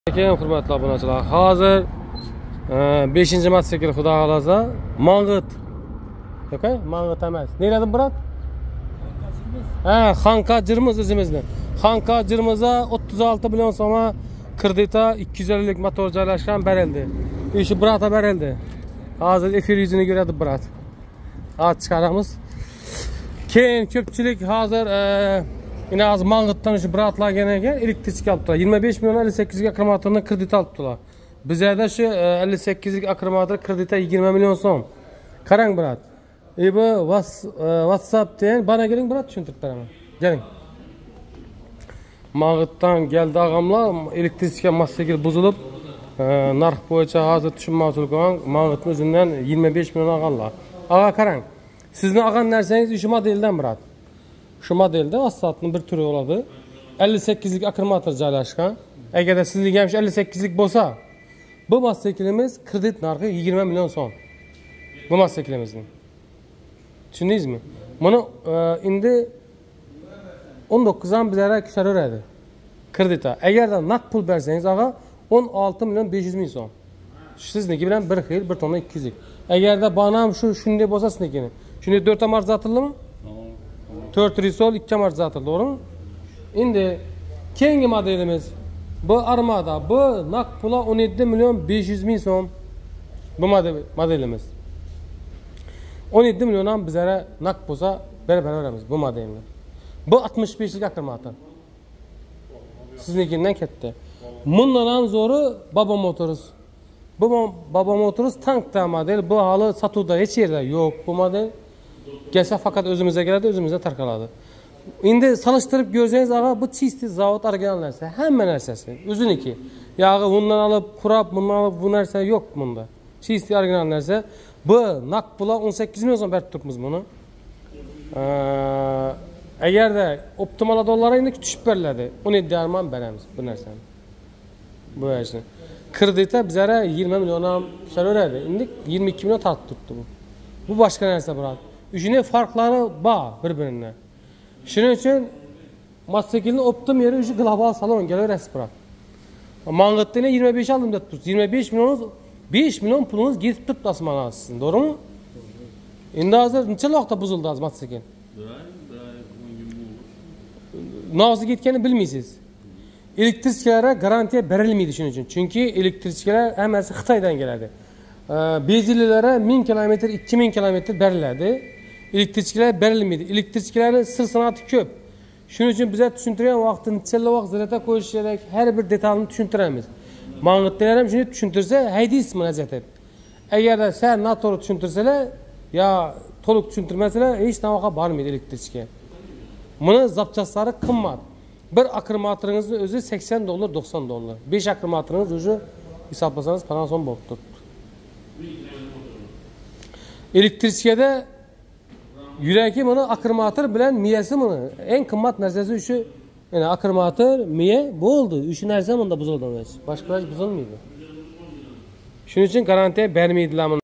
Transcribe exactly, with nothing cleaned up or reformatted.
Keyin hurmatli obunachilar, hozir beshinchi mototsikl xudo xolasa Mang'it. Okay? Mang'it emas. Nerede brat? Ha, Xanka Jirmiz o'zimizni. Xanka Jirmizda o'ttiz olti million so'mga kreditda ikki yuz ellik motor joylashgan berildi. Ishi brata berildi. Hozir efir yuzini ko'radi brat. Hozir chiqaramiz. Keyin ko'pchilik hozir yine az Mang'itdan şu bratlar gene gel elektrik aldılar. yirmi beş milyon elli sekiz akromatörünü kredit aldılar. Bizde şu elli sekiz akromatör kredite yirmi milyon so'm. Karang brat. E bu WhatsApp diyen bana gelin brat tushuntirib beraman. Geling. Mang'itdan geldi ağamlar elektrik motosikl buzulup narx bo'yicha hozir tushunmovchilik bo'lgan Mang'itning o'zidan yirmi besh milyon olganlar. Ağa karang. Sizning olgan narsangiz shu modeldan brat. Şu modelde WhatsApp'ın bir türü oladı. elli sekizlik akromatör joylashgan. Eğer de sizlik hem elli sekizlik bo'lsa, bu mototsiklimiz kredit narxi yigirma milyon so'm. Bu motosiklimizning. Tushundingizmi? Buni endi o'n to'qqizdan bizlarga ko'taraveradi. Kreditda. Eğer de naqd pul bersangiz, ağa o'n olti million besh yuz ming so'm. Sizniki bilan bir xil, bir tonna ikki yuzlik. Eğer de bana şu shunday bo'lsa siznikini. Shunday to'rt mart zatildimi? to'rt risol ikki mart zatıl, doğru mu? Şimdi keyingi modelimiz bu Armada. Bu naqd pula o'n yetti milyon besh yuz ming so'm. Bu model modelimiz. o'n yetti milyondan bizlere naqd bo'lsa berib beramiz bu modelni. Bu altmış beşlik akromatör. Siznikinden ketdi. Bundan ham zo'ri Baba Motors. Bu Baba Motors tankda model. Bu hali satuvda hech yerda yo'q bu model. Gelse fakat özümüze geldi, özümüze tarkaladı. Şimdi çalıştırıp görseniz ağa bu çisti zavod orijinal narsa, hemen narsasi. O'ziniki. Yağı bundan alıp kurap, bundan alıp bu narsa yok bunda. Çisti orijinal narsa. Bu naqd pula o'n sakkiz milyon so'm berib turibmiz buni. Eğer de optimal dolarlar endi tushib beriladi. o'n yetti milyon beramiz bu narsani. Bu ishni. Kreditda bizlere yirmi milyon ham tushaveradi. Endi yirmi ikki milyon tortib turibdi bu. Bu başka narsa brat. Üçüne farkları var birbirine. Şunun için mototsiklni optim yeri şu global salon geliverasiz brat. Mang'itdan yirmi besh aldım deb tursiz. yirmi besh milyonunuz besh milyon pulunuz ketib turibdi asmana sizin, doğru mu? Endi hozir necha vaqtda buzildi az mototsikl? Nasıl ketganini bilmaysiz. Elektrikçilere garantiya berilmaydi shuning uchun. Chunki elektrikchilar hammasi Xitoydan keladi. Bezililere bin kilometre, ikki ming kilometre beriladi. Elektrikçilere berilmeydi. Elektrikçilerin sır sanatı köp. Şunun için bize düşündüren vaktin neçeli vaqt zirata qo'yish kerak, her bir detalini tushuntiramiz. Mang'itlar ham shuni tushuntirsa, haydaysiz murojaat et. Agar sen noto'g'ri tushuntirsalar, ya to'liq tushuntirmasalar, hech navoqa bormaydi elektrikchiga. Buni zapchaslari qimmat. Bir akromatringizni o'zi sakson dollar, doksan dollar. besh akromatringiz o'zi hisoblasangiz qancha so'm bo'lib turibdi. Elektrikçide yüreki bunu akromatör bilen miyesi bunu en kımmat nersesi üçü yani akromatör miye bu oldu. Üçü neresi bunda buzuldu. Başka hiç buzulmuyordu. Şunun için garantiye vermeydiler.